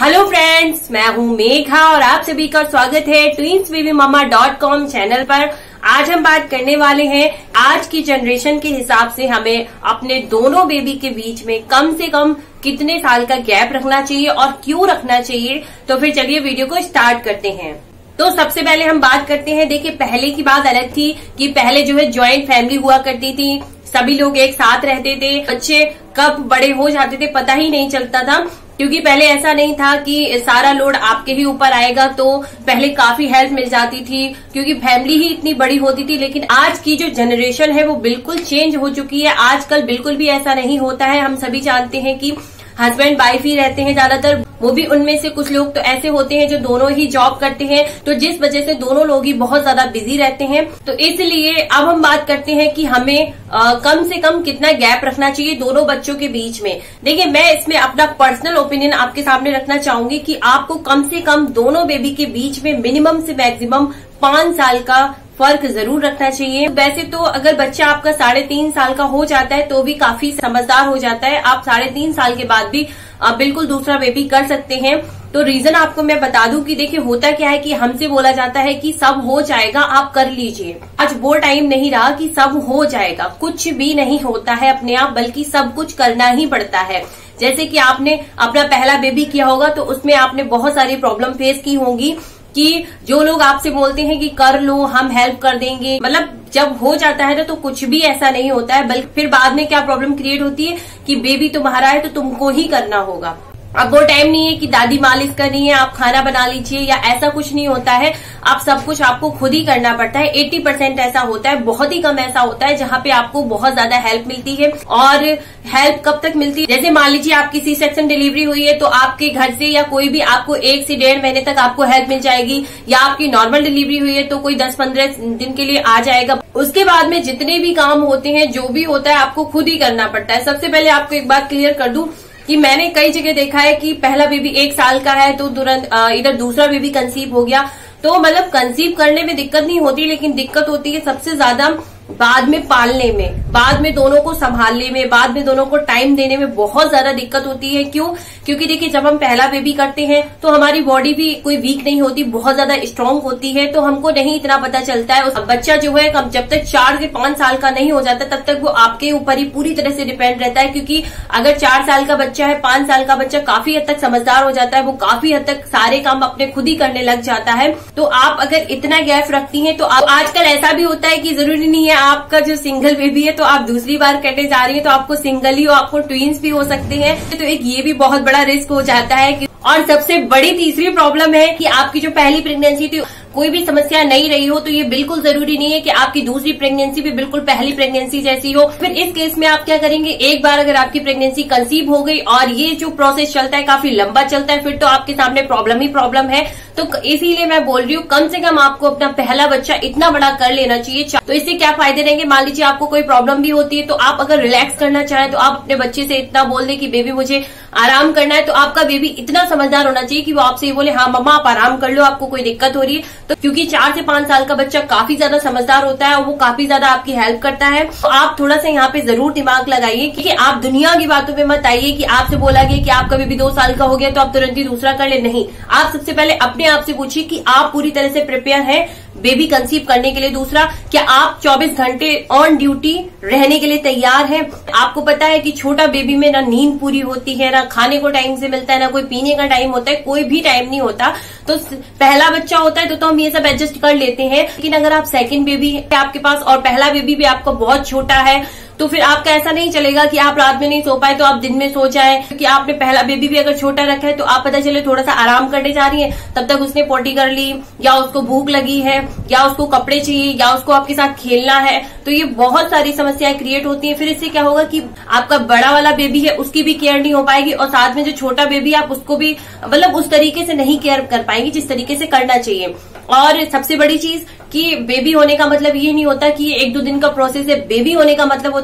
Hello friends, मैं हूँ मेघा और आप सभी का स्वागत है twinsbabymama.com चैनल पर। आज हम बात करने वाले हैं आज की जनरेशन के हिसाब से हमें अपने दोनों बेबी के बीच में कम से कम कितने साल का गैप रखना चाहिए और क्यों रखना चाहिए। तो फिर चलिए वीडियो को स्टार्ट करते हैं। तो सबसे पहले हम बात करते हैं, देखिए पहले की बात अलग थी कि पहले जो है ज्वाइंट फैमिली हुआ करती थी, सभी लोग एक साथ रहते थे, बच्चे कब बड़े हो जाते थे पता ही नहीं चलता था, क्योंकि पहले ऐसा नहीं था कि सारा लोड आपके ही ऊपर आएगा। तो पहले काफी हेल्प मिल जाती थी क्योंकि फैमिली ही इतनी बड़ी होती थी। लेकिन आज की जो जनरेशन है वो बिल्कुल चेंज हो चुकी है। आजकल बिल्कुल भी ऐसा नहीं होता है। हम सभी जानते हैं कि हस्बैंड वाइफ ही रहते हैं ज्यादातर, वो भी उनमें से कुछ लोग तो ऐसे होते हैं जो दोनों ही जॉब करते हैं, तो जिस वजह से दोनों लोग ही बहुत ज्यादा बिजी रहते हैं। तो इसलिए अब हम बात करते हैं कि हमें कम से कम कितना गैप रखना चाहिए दोनों बच्चों के बीच में। देखिए मैं इसमें अपना पर्सनल ओपिनियन आपके सामने रखना चाहूंगी कि आपको कम से कम दोनों बेबी के बीच में मिनिमम से मैक्सिमम 5 साल का फर्क जरूर रखना चाहिए। वैसे तो अगर बच्चा आपका 3.5 साल का हो जाता है तो भी काफी समझदार हो जाता है। आप 3.5 साल के बाद भी बिल्कुल दूसरा बेबी कर सकते हैं। तो रीजन आपको मैं बता दूं कि देखिए होता क्या है कि हमसे बोला जाता है कि सब हो जाएगा, आप कर लीजिए। आज वो टाइम नहीं रहा कि सब हो जाएगा, कुछ भी नहीं होता है अपने आप, बल्कि सब कुछ करना ही पड़ता है। जैसे कि आपने अपना पहला बेबी किया होगा तो उसमें आपने बहुत सारी प्रॉब्लम फेस की होंगी कि जो लोग आपसे बोलते हैं कि कर लो, हम हेल्प कर देंगे, मतलब जब हो जाता है ना तो कुछ भी ऐसा नहीं होता है, बल्कि फिर बाद में क्या प्रॉब्लम क्रिएट होती है कि बेबी तुम्हारा है तो तुमको ही करना होगा। अब वो टाइम नहीं है कि दादी मालिश कर रही है आप खाना बना लीजिए, या ऐसा कुछ नहीं होता है। आप सब कुछ आपको खुद ही करना पड़ता है। 80% ऐसा होता है, बहुत ही कम ऐसा होता है जहाँ पे आपको बहुत ज्यादा हेल्प मिलती है। और हेल्प कब तक मिलती है, जैसे मान लीजिए आपकी सी सेक्शन डिलीवरी हुई है तो आपके घर से या कोई भी आपको 1 से 1.5 महीने तक आपको हेल्प मिल जाएगी, या आपकी नॉर्मल डिलीवरी हुई है तो कोई 10-15 दिन के लिए आ जाएगा। उसके बाद में जितने भी काम होते हैं, जो भी होता है, आपको खुद ही करना पड़ता है। सबसे पहले आपको एक बात क्लियर कर दूं कि मैंने कई जगह देखा है कि पहला बेबी 1 साल का है तो तुरंत इधर दूसरा बेबी कंसीव हो गया। तो मतलब कंसीव करने में दिक्कत नहीं होती, लेकिन दिक्कत होती है सबसे ज्यादा बाद में पालने में, बाद में दोनों को संभालने में, बाद में दोनों को टाइम देने में बहुत ज्यादा दिक्कत होती है। क्यों? क्योंकि देखिए जब हम पहला बेबी करते हैं तो हमारी बॉडी भी कोई वीक नहीं होती, बहुत ज्यादा स्ट्रांग होती है, तो हमको नहीं इतना पता चलता है। उस बच्चा जो है जब तक 4 से 5 साल का नहीं हो जाता तब तक वो आपके ऊपर ही पूरी तरह से डिपेंड रहता है। क्योंकि अगर 4 साल का बच्चा है, 5 साल का बच्चा काफी हद तक समझदार हो जाता है, वो काफी हद तक सारे काम अपने खुद ही करने लग जाता है। तो आप अगर इतना गैप रखती हैं तो आजकल ऐसा भी होता है कि जरूरी नहीं है आपका जो सिंगल बेबी है तो आप दूसरी बार करने जा रही है तो आपको सिंगल ही हो, आपको ट्विंस भी हो सकते हैं। तो एक ये भी बहुत बड़ा रिस्क हो जाता है कि, और सबसे बड़ी तीसरी प्रॉब्लम है कि आपकी जो पहली प्रेगनेंसी थी कोई भी समस्या नहीं रही हो तो ये बिल्कुल जरूरी नहीं है कि आपकी दूसरी प्रेगनेंसी भी बिल्कुल पहली प्रेगनेंसी जैसी हो। फिर इस केस में आप क्या करेंगे, एक बार अगर आपकी प्रेगनेंसी कंसीव हो गई और ये जो प्रोसेस चलता है काफी लंबा चलता है, फिर तो आपके सामने प्रॉब्लम ही प्रॉब्लम है। तो इसीलिए मैं बोल रही हूँ कम से कम आपको अपना पहला बच्चा इतना बड़ा कर लेना चाहिए। तो इससे क्या फायदे रहेंगे, मान लीजिए आपको कोई प्रॉब्लम भी होती है तो आप अगर रिलैक्स करना चाहें तो आप अपने बच्चे से इतना बोल दें कि बेबी मुझे आराम करना है, तो आपका बेबी इतना समझदार होना चाहिए कि वो आपसे ये बोले हाँ मम्मा आप आराम कर लो, आपको कोई दिक्कत हो रही है। तो क्योंकि 4 से 5 साल का बच्चा काफी ज्यादा समझदार होता है और वो काफी ज्यादा आपकी हेल्प करता है। तो आप थोड़ा सा यहाँ पे जरूर दिमाग लगाइए कि आप दुनिया की बातों पे मत आइए कि आपसे बोला गया कि आपका बेबी 2 साल का हो गया तो आप तुरंत ही दूसरा कर ले। नहीं, आप सबसे पहले अपने आप से पूछिए कि आप पूरी तरह से प्रिपेयर हैं बेबी कंसीव करने के लिए। दूसरा, क्या आप 24 घंटे ऑन ड्यूटी रहने के लिए तैयार हैं? आपको पता है कि छोटा बेबी में ना नींद पूरी होती है, ना खाने को टाइम से मिलता है, ना कोई पीने का टाइम होता है, कोई भी टाइम नहीं होता। तो पहला बच्चा होता है तो हम ये सब एडजस्ट कर लेते हैं, लेकिन अगर आप सेकंड बेबी है आपके पास और पहला बेबी भी आपका बहुत छोटा है तो फिर आपका ऐसा नहीं चलेगा कि आप रात में नहीं सो पाए तो आप दिन में सो जाए। क्योंकि आपने पहला बेबी भी अगर छोटा रखा है तो आप पता चले थोड़ा सा आराम करने जा रही है, तब तक उसने पोटी कर ली, या उसको भूख लगी है, या उसको कपड़े चाहिए, या उसको आपके साथ खेलना है। तो ये बहुत सारी समस्याएं क्रिएट होती है। फिर इससे क्या होगा कि आपका बड़ा वाला बेबी है उसकी भी केयर नहीं हो पाएगी, और साथ में जो छोटा बेबी आप उसको भी मतलब उस तरीके से नहीं केयर कर पाएंगे जिस तरीके से करना चाहिए। और सबसे बड़ी चीज कि बेबी होने का मतलब ये नहीं होता कि ये 1-2 दिन का प्रोसेस है। बेबी होने का मतलब होता है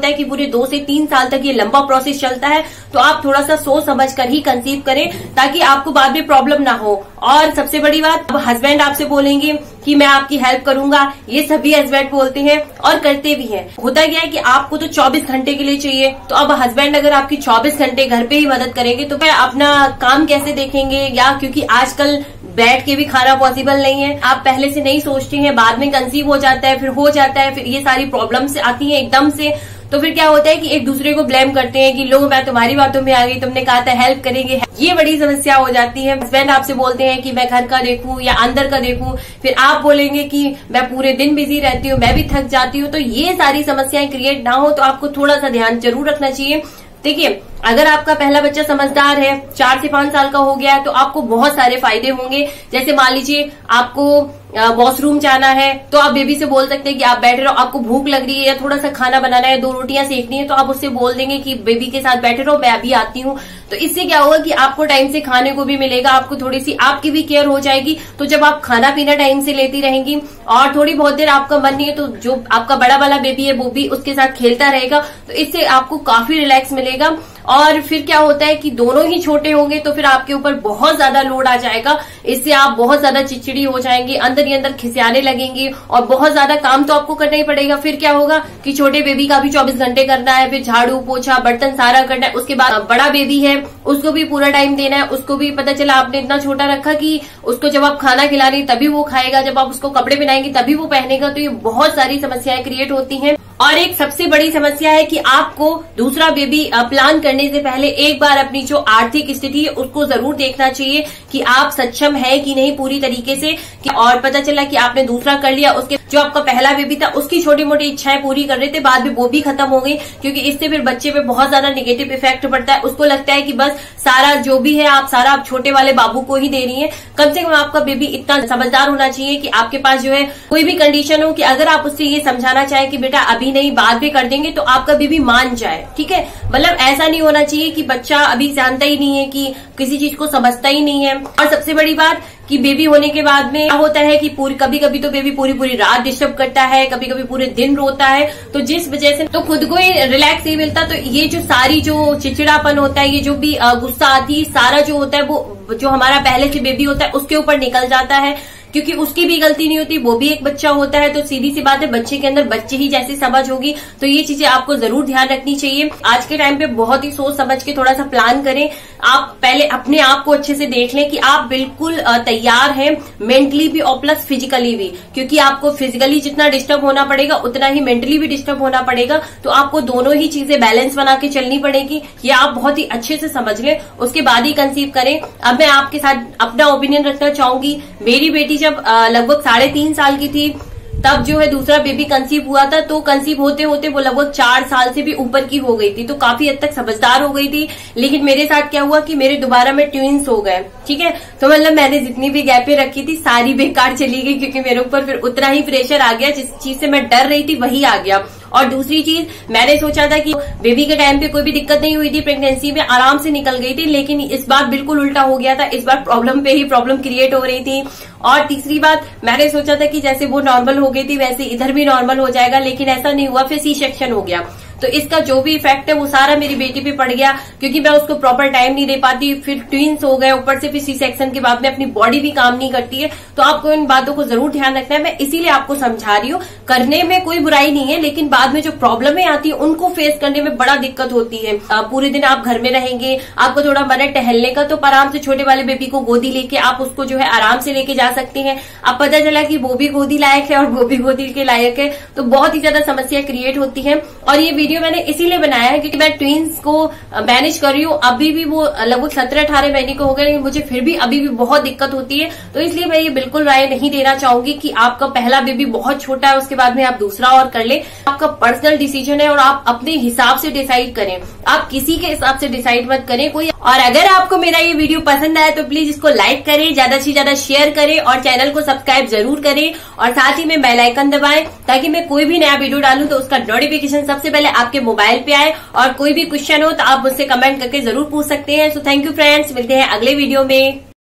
है कि पूरे 2 से 3 साल तक ये लंबा प्रोसेस चलता है, तो आप थोड़ा सा सोच समझ कर ही कंसीव करें ताकि आपको बाद में प्रॉब्लम ना हो। और सबसे बड़ी बात, अब हस्बैंड आपसे बोलेंगे कि मैं आपकी हेल्प करूंगा, ये सभी हस्बैंड बोलते हैं और करते भी हैं। होता क्या है कि आपको तो 24 घंटे के लिए चाहिए, तो अब हस्बैंड अगर आपकी 24 घंटे घर पे ही मदद करेंगे तो फिर अपना काम कैसे देखेंगे, या क्योंकि आजकल बैठ के भी खाना पॉसिबल नहीं है, आप पहले से नहीं सोचते हैं, बाद में कंसीव हो जाता है, फिर हो जाता है, फिर ये सारी प्रॉब्लम्स आती हैं एकदम से, तो फिर क्या होता है कि एक दूसरे को ब्लेम करते हैं कि लो मैं तुम्हारी बातों में आ गई, तुमने कहा था हेल्प करेंगे। ये बड़ी समस्या हो जाती है। हस्बैंड आपसे बोलते हैं कि मैं घर का देखूं या अंदर का देखूं, फिर आप बोलेंगे कि मैं पूरे दिन बिजी रहती हूँ, मैं भी थक जाती हूँ। तो ये सारी समस्याएं क्रिएट ना हो तो आपको थोड़ा सा ध्यान जरूर रखना चाहिए। देखिए, अगर आपका पहला बच्चा समझदार है, 4 से 5 साल का हो गया है, तो आपको बहुत सारे फायदे होंगे। जैसे मान लीजिए आपको वॉशरूम जाना है, तो आप बेबी से बोल सकते हैं कि आप बैठे रहो, आपको भूख लग रही है या थोड़ा सा खाना बनाना है, 2 रोटियां सेकनी है, तो आप उससे बोल देंगे कि बेबी के साथ बैठे रहो, मैं अभी आती हूँ। तो इससे क्या होगा कि आपको टाइम से खाने को भी मिलेगा, आपको थोड़ी सी आपकी भी केयर हो जाएगी। तो जब आप खाना पीना टाइम से लेती रहेंगी और थोड़ी बहुत देर आपका मन नहीं है, तो जो आपका बड़ा वाला बेबी है वो भी उसके साथ खेलता रहेगा, तो इससे आपको काफी रिलैक्स मिलेगा। और फिर क्या होता है कि दोनों ही छोटे होंगे तो फिर आपके ऊपर बहुत ज्यादा लोड आ जाएगा, इससे आप बहुत ज्यादा चिड़चिड़ी हो जाएंगे, अंदर ही अंदर खिसियाने लगेंगी और बहुत ज्यादा काम तो आपको करना ही पड़ेगा। फिर क्या होगा कि छोटे बेबी का भी 24 घंटे करना है, फिर झाड़ू पोछा बर्तन सारा करना है। उसके बाद बड़ा बेबी है, उसको भी पूरा टाइम देना है, उसको भी पता चला आपने इतना छोटा रखा कि उसको जब आप खाना खिला रही तभी वो खाएगा, जब आप उसको कपड़े पहनाएंगे तभी वो पहनेगा। तो ये बहुत सारी समस्याएं क्रिएट होती हैं। और एक सबसे बड़ी समस्या है कि आपको दूसरा बेबी प्लान करने से पहले एक बार अपनी जो आर्थिक स्थिति है उसको जरूर देखना चाहिए कि आप सक्षम है कि नहीं पूरी तरीके से। और पता चला कि आपने दूसरा कर लिया, उसके जो आपका पहला बेबी था उसकी छोटी मोटी इच्छाएं पूरी कर रहे थे, बाद में वो भी खत्म हो गई, क्योंकि इससे फिर बच्चे पे बहुत ज्यादा नेगेटिव इफेक्ट पड़ता है। उसको लगता है कि बस सारा जो भी है आप सारा आप छोटे वाले बाबू को ही दे रही है। कम से कम आपका बेबी इतना समझदार होना चाहिए कि आपके पास जो है कोई भी कंडीशन हो कि अगर आप उससे ये समझाना चाहें कि बेटा अभी नहीं बाद में कर देंगे, तो आपका बेबी मान जाए। ठीक है, मतलब ऐसा नहीं होना चाहिए कि बच्चा अभी जानता ही नहीं है, कि किसी चीज को समझता ही नहीं है। और सबसे बड़ी बात कि बेबी होने के बाद में क्या होता है कि कभी कभी तो बेबी पूरी रात डिस्टर्ब करता है, कभी कभी पूरे दिन रोता है, तो जिस वजह से तो खुद को ही रिलैक्स नहीं मिलता। तो ये जो सारी जो चिड़चिड़ापन होता है, ये जो भी गुस्सा आती है, सारा जो होता है वो जो हमारा पहले से बेबी होता है उसके ऊपर निकल जाता है, क्योंकि उसकी भी गलती नहीं होती, वो भी एक बच्चा होता है। तो सीधी सी बात है, बच्चे के अंदर बच्चे ही जैसी समझ होगी। तो ये चीजें आपको जरूर ध्यान रखनी चाहिए। आज के टाइम पे बहुत ही सोच समझ के थोड़ा सा प्लान करें। आप पहले अपने आप को अच्छे से देख लें कि आप बिल्कुल तैयार हैं, मेंटली भी और प्लस फिजिकली भी, क्योंकि आपको फिजिकली जितना डिस्टर्ब होना पड़ेगा उतना ही मेंटली भी डिस्टर्ब होना पड़ेगा। तो आपको दोनों ही चीजें बैलेंस बना के चलनी पड़ेगी। ये आप बहुत ही अच्छे से समझ लें, उसके बाद ही कंसीव करें। अब मैं आपके साथ अपना ओपिनियन रखना चाहूंगी। मेरी बेटी जब लगभग 3.5 साल की थी तब जो है दूसरा बेबी कंसीव हुआ था, तो कंसीव होते होते वो लगभग 4 साल से भी ऊपर की हो गई थी, तो काफी हद तक समझदार हो गई थी। लेकिन मेरे साथ क्या हुआ कि मेरे दोबारा में ट्विंस हो गए। ठीक है, तो मतलब मैंने जितनी भी गैपें रखी थी सारी बेकार चली गई, क्योंकि मेरे ऊपर फिर उतना ही प्रेशर आ गया, जिस चीज से मैं डर रही थी वही आ गया। और दूसरी चीज, मैंने सोचा था कि बेबी के टाइम पे कोई भी दिक्कत नहीं हुई थी, प्रेगनेंसी में आराम से निकल गई थी, लेकिन इस बार बिल्कुल उल्टा हो गया था। इस बार प्रॉब्लम पे ही प्रॉब्लम क्रिएट हो रही थी। और तीसरी बात, मैंने सोचा था कि जैसे वो नॉर्मल हो गई थी वैसे इधर भी नॉर्मल हो जाएगा, लेकिन ऐसा नहीं हुआ, फिर सी सेक्शन हो गया। तो इसका जो भी इफेक्ट है वो सारा मेरी बेटी पे पड़ गया, क्योंकि मैं उसको प्रॉपर टाइम नहीं दे पाती, फिर ट्विंस हो गए, ऊपर से फिर सी सेक्शन के बाद में अपनी बॉडी भी काम नहीं करती है। तो आपको इन बातों को जरूर ध्यान रखना है। मैं इसीलिए आपको समझा रही हूँ, करने में कोई बुराई नहीं है, लेकिन बाद में जो प्रॉब्लमें आती है उनको फेस करने में बड़ा दिक्कत होती है। पूरे दिन आप घर में रहेंगे, आपको थोड़ा मन है टहलने का, तो आराम से छोटे वाले बेबी को गोदी लेके आप उसको जो है आराम से लेके जा सकते हैं। अब पता चला कि वो भी गोदी लायक है और वो भी गोदी के लायक है, तो बहुत ही ज्यादा समस्या क्रिएट होती है। और ये वीडियो मैंने इसीलिए बनाया है क्योंकि मैं ट्विंस को मैनेज कर रही हूँ। अभी भी वो लगभग 17-18 महीने को हो गए, लेकिन मुझे फिर भी अभी भी बहुत दिक्कत होती है। तो इसलिए मैं ये बिल्कुल राय नहीं देना चाहूंगी कि आपका पहला बेबी बहुत छोटा है उसके बाद में आप दूसरा और कर ले। आपका पर्सनल डिसीजन है और आप अपने हिसाब से डिसाइड करें, आप किसी के हिसाब से डिसाइड मत करें कोई। और अगर आपको मेरा ये वीडियो पसंद आया तो प्लीज इसको लाइक करें, ज्यादा से ज्यादा शेयर करें और चैनल को सब्सक्राइब जरूर करें, और साथ ही में बेल आइकन दबाएं ताकि मैं कोई भी नया वीडियो डालूं तो उसका नोटिफिकेशन सबसे पहले आपके मोबाइल पे आए। और कोई भी क्वेश्चन हो तो आप मुझसे कमेंट करके जरूर पूछ सकते हैं। सो थैंक यू फ्रेंड्स, मिलते हैं अगले वीडियो में।